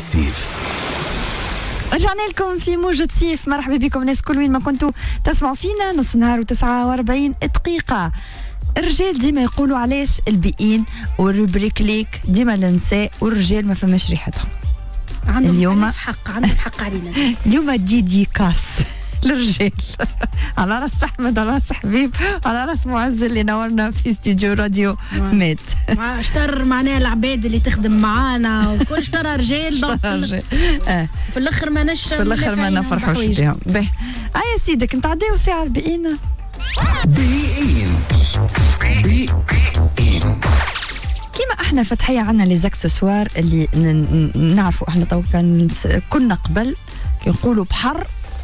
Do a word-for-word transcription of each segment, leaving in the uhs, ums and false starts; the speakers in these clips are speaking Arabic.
صيف. رجعنا لكم في موجة صيف. مرحبا بكم ناس كل وين ما كنتوا تسمعوا فينا. نص نهار وتسعة وأربعين دقيقة. الرجال ديما يقولوا علاش البيئين والروبريك ليك ديما النساء والرجال ما فماش ريحتهم. عندهم اليوم حق عندهم حق علينا. اليوم ديدي كاس للرجال على راس احمد، على راس حبيب، على راس معز اللي نورنا في استوديو راديو ميت. اشتر معناها العباد اللي تخدم معانا وكل اشترى رجال. رجال آه. في الاخر ما نش في الاخر ما نفرحوش بهم. باهي اه يا سيدك نتعداو ساعه البيئين. بيئين بيئين كيما احنا فتحيه عنا لي زاكسسوار اللي نعرفوا احنا تو كان كنا قبل كي نقولوا بحر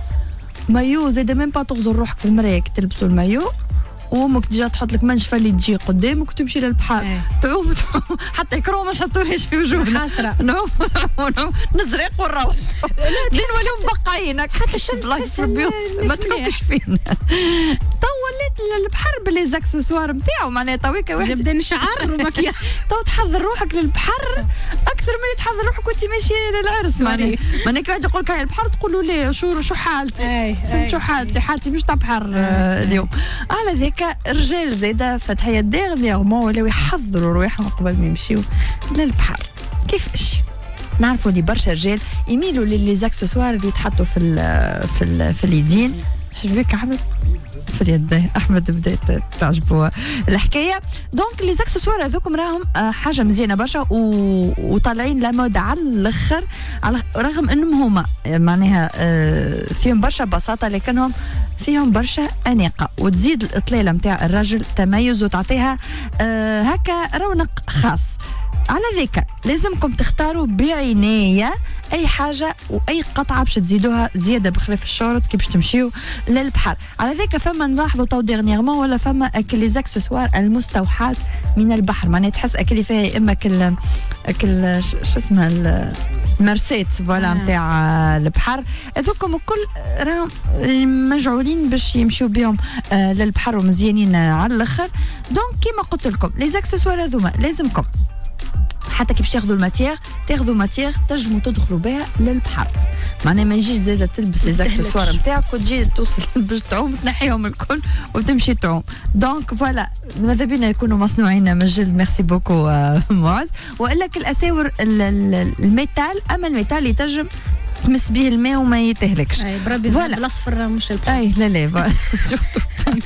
مايو زاد ميم با تغزر روحك في المرايه كي تلبسوا المايو وامك تجي تحط لك منشفه اللي تجي قدامك وتمشي للبحر. ايه. تعوم تعوم حتى كروم ما نحطوهاش في وجوهنا حسره نعوم نعوم نزرق ونروح لين نوليو مبقعينك حتى الشمس ما تحكش فينا. تو وليت البحر باللي زاكسسوار نتاعو معناها تويكا واحد نبدا نشعر ومكياج. تو تحضر روحك للبحر اكثر من تحضر روحك وانت ماشيه للعرس معناها. معناها كي واحد يقول لك هاي البحر تقولوا ليه شو شو حالتي؟ فهمت شو حالتي؟ حالتي مش تاع بحر اليوم. على ذاك الرجال زاده فتحيه ديغنيغمون ولاو يحضروا رواحهم قبل ما يمشيو للبحر. كيفاش؟ نعرفوا اللي برشا رجال يميلوا للي زاكسسوار اللي يتحطوا في ال في ال في اليدين. حجبك احمد في اليدين. احمد بدات تعجبوا الحكايه. دونك لي زاكسسوار هذوكم راهم حاجه مزيانه برشا وطالعين لا مود على الاخر، على رغم انهم هما معناها فيهم برشا بساطه لكنهم فيهم برشا اناقه وتزيد الاطلاله نتاع الراجل تميز وتعطيها هكا رونق خاص. على ذاك لازمكم تختاروا بعنايه اي حاجه واي قطعه باش تزيدوها زياده بخلاف الشورت كي باش تمشيو للبحر. على ذاك فما نلاحظوا تو ديرنييرمون ولا فما اكل لي زاكسسوار المستوحاه من البحر معناها تحس اكل فيها اما كل كل شو اسمها المرسيت فوالا نتاع البحر. هذوكم الكل راهم مجعولين باش يمشيو بهم آه للبحر ومزيانين على الاخر. دونك كيما قلت لكم لي زاكسسوار هذوما لازمكم حتى كي باش تاخذوا الماتيير تاخذوا ماتيير تنجموا تدخلوا بها للبحر. معناها ما يجيش زاده تلبس لي زاكسسوار نتاعك وتجي توصل باش تعوم تنحيهم الكل وتمشي تعوم. دونك فوالا ماذا بينا يكونوا مصنوعين من الجلد. ميرسي بوكو معز. والا الاساور الميتال، اما الميتال يتنجم تمس به الماء وما يتهلكش. اي بربي بالاصفر مش البحر. اي لا لا شفتوا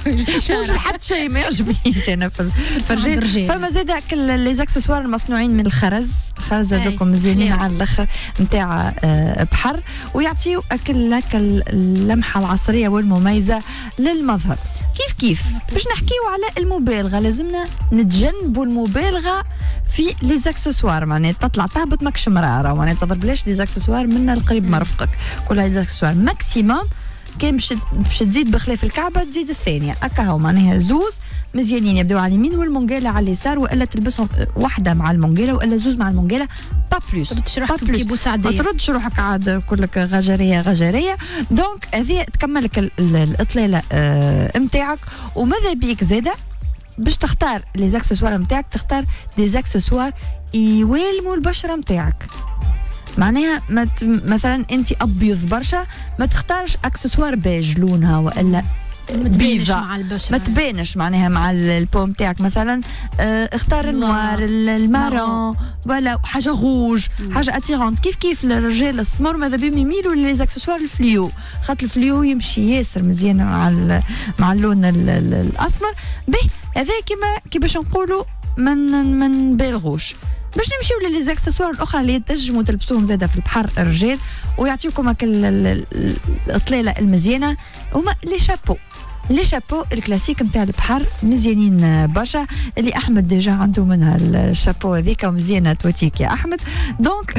مش حتى شيء ما يعجبنيش انا في الرجال. فما زاد لي زاكسسوار المصنوعين من الخرز. الخرز هذوكم مزيانين على الاخر نتاع بحر ويعطيو اكل لك اللمحه العصريه والمميزه للمظهر. كيف كيف باش نحكيو على المبالغه لازمنا نتجنبوا المبالغه في لي زاكسسوار. معناها تطلع تهبط ماكش مراره معناها تضربلاش لي زاكسسوار من القريب مرفقك. كلها لي زاكسسوار ماكسيموم كان باش باش تزيد بخلاف الكعبه تزيد الثانيه هكا هو معناها زوز مزيانين يبداو على اليمين والمونجيلا على اليسار والا تلبسهم واحده مع المونجيلا والا زوز مع المونجيلا با بلوس با بلوس. ما تردش روحك عاد كلك غجريه غجريه. دونك هذه تكمل لك الاطلاله نتاعك. وماذا بيك زاده باش تختار لي زاكسسوار نتاعك تختار دي زاكسسوار يوالموا البشره نتاعك. معناها مثلا انت ابيض برشا ما تختارش اكسسوار بيج لونها والا بيضاء ما تبانش معناها مع البوم تاعك. مثلا اه اختار النوار المارون ولا حاجه روج حاجه اتيرونت. كيف كيف الرجال السمر ماذا بهم يميلوا لي زاكسسوار الفليو خاطر الفليو يمشي ياسر مزيان مع مع اللون الاسمر. به هذا كيما كي باش نقولوا من من بالغوش. باش نمشيو للي زاكسسوار الاخرى اللي تنجموا تلبسوهم زاده في البحر الرجال ويعطيوكم هاك الاطلاله المزيانه هما لي شابو. لي شابو الكلاسيك نتاع البحر مزيانين برشا اللي احمد ديجا عنده منها الشابو هذيك مزيانه توتيك يا احمد. دونك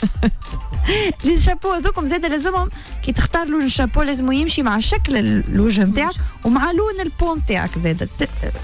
لي شابو هذوكم زاده لازمهم كي تختار لون الشابو لازم يمشي مع شكل الوجه نتاعك ومع لون البوم نتاعك زاده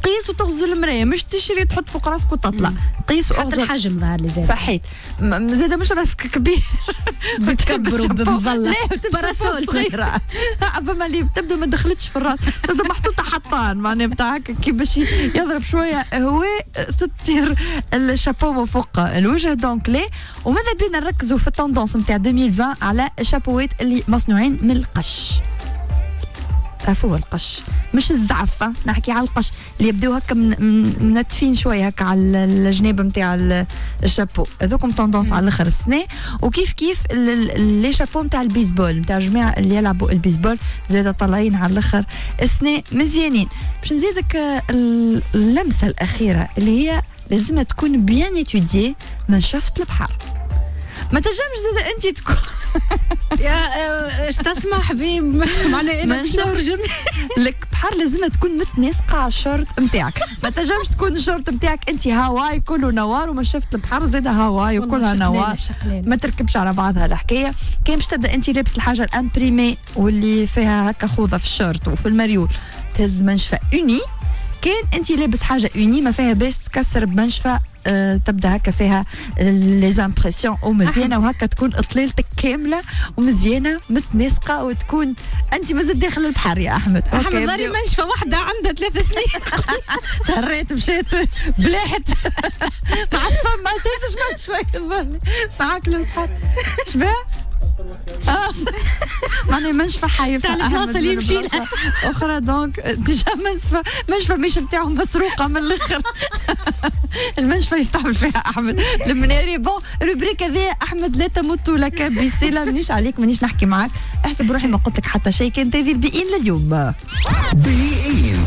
تقيس وتغزل المرايه، مش تشري تحط فوق راسك وتطلع. قيس واغزل الحجم ظهر لي زاد. صحيت زاد مش راسك كبير زيد تكبروا بمظله لا باراسول صغيره فما اللي تبدا ما دخلتش في الراس، تبدا محطوطه حطان معناها بتاع هكا كي باش يضرب شويه هواء تطير الشابو من فوق الوجه. دونك ليه وماذا بينا نركزوا في التوندونس نتاع ألفين وعشرين على الشابوات اللي مصنوعين من القش. تعرفوا القش مش الزعفة، نحكي على القش اللي يبداو هكا منتفين شويه هكا على الجناب نتاع الشابو، هذوكم توندونس على الاخر السنه. وكيف كيف لي شابو نتاع البيسبول نتاع الجماعه اللي يلعبوا البيسبول زاد طالعين على الاخر السنه مزيانين. باش نزيدك اللمسه الاخيره اللي هي لازم تكون بيان اتوديي من شفط البحر. ما تنجمش زاد انت تكون يا اش تسمع حبيب معناها انا مش نترجم لك بحر لازم تكون متناسقه على الشورت نتاعك. ما تنجمش تكون الشورت نتاعك انت هواي كله نوار وما شفت البحر زاد هواي وكلها نوار، ما تركبش على بعضها الحكايه. كان باش تبدا انت لابس الحاجه الامبريمي واللي فيها هكا خوذه في الشورت وفي المريول تهز منشفه اوني. كان انت لابس حاجه اوني ما فيها باش تكسر بمنشفه أه تبدا هكا فيها لي زامبرسيون ومزيانه وهكا تكون اطلالتك كامله ومزيانه متناسقه وتكون انت مازال داخل البحر يا احمد. احمد ضاري منشفه واحده عندها ثلاث سنين تهريت مشيت بلاحت ما عادش فما تنساش منشفه معاك للبحر شباب اه معناها منشفه حايفه تاع البلاصه اللي يمشي لها اخرى. دونك ديجا منشفه منشفه مش نتاعو مسروقه من الاخر المنشفه يستعمل فيها احمد المناري. بون روبريك هذه احمد لا تمت لك بسلام. مانيش عليك مانيش نحكي معاك، احسب روحي ما قلت لك حتى شيء. كانت هذه البيئين لليوم. بيئين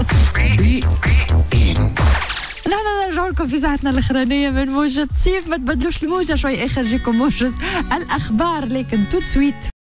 بيئين نحن نرجع لكم في ساعتنا الاخرانيه من موجة صيف. ما تبدلوش الموجه شوي اخر جيكم موجز الاخبار، لكن توت سويت